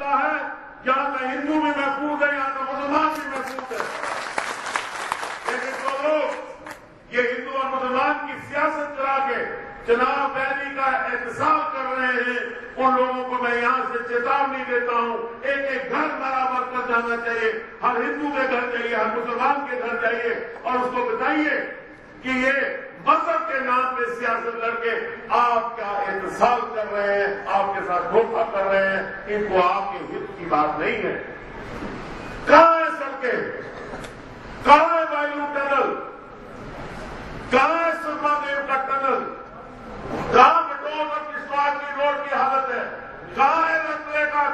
سکتا ہے یہاں تو ہندو بھی محفوظ ہے، یہاں تو مسلمان بھی محفوظ ہے. لیکن جو لوگ یہ ہندو اور مسلمان کی سیاست چلا کے چناب ویلی کا احتساب کر رہے ہیں، ان لوگوں کو میں یہاں سے چیتاونی دیتا ہوں، ایک ایک گھر برابر کر جانا چاہیے. ہر ہندو کے گھر جائیے، ہر مسلمان کے گھر جائیے اور اس کو بتائیے کہ یہ مذہب کے نام پہ سیاست کر کے آپ کا احتساب کر رہے ہیں، آپ کے ساتھ دھوکہ کر رہے ہیں، ان کو آپ کے ہت کی بات نہیں ہے. کہاں ہے سڑکیں؟ کہاں ہے وائلو ٹنل؟ کہاں ہے سرما دیو کا ٹنل؟ کہاں پٹرول اور کشتواڑ کی روڈ کی حالت ہے؟ کہاں ہے رتلے کا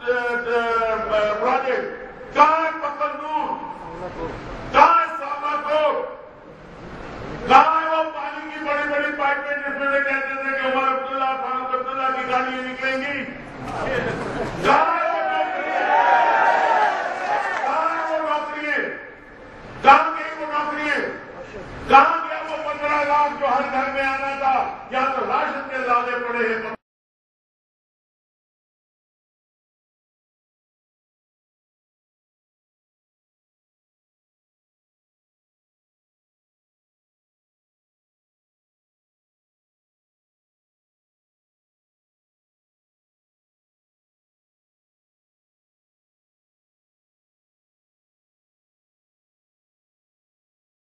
پروجیکٹ؟ کہاں ہے پکلنور؟ کہاں ہے ساما کوٹ؟ کہاں ہے وہ پانی کی بڑی بڑی پائپیں جس میں سے کہتے تھے کہ عمر عبداللہ فاروق عبداللہ کی گاڑیاں نکلیں گی؟ کہاں ہے وہ نوکریاں؟ کہاں ہے وہ نوکریاں؟ کہاں گئی وہ نوکریاں؟ کہاں گیا وہ 15 لاکھ جو ہر گھر میں آنا تھا؟ یہاں تو راشن کے لادے پڑے ہیں.